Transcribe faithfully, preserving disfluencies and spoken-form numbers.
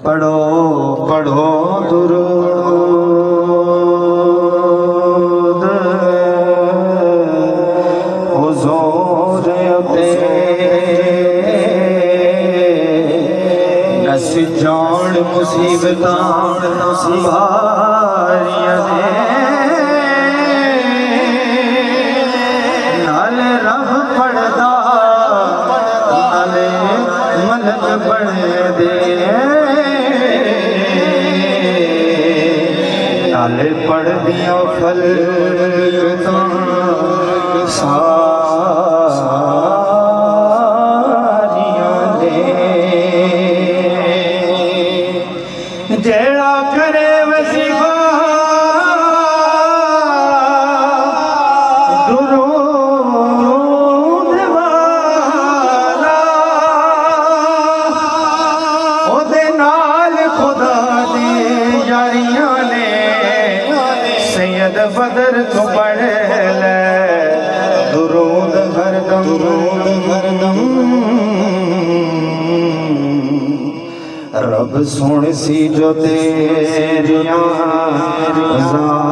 पढ़ो पढ़ो दुरूद हुज़ूर ते नस जान मुसीबतां संभारियां ने नाले रब पढ़दा नाले मलक बने दे नाले पढ़ दिया फल सारियां दे जेड़ा करे वजीफा दुरूद वाला ओदे नाल खुदा दी यारियां ने सैयद बदर तो पढ़ ले दुरूद हरदम हरदम रब सुन सी जो तेरियां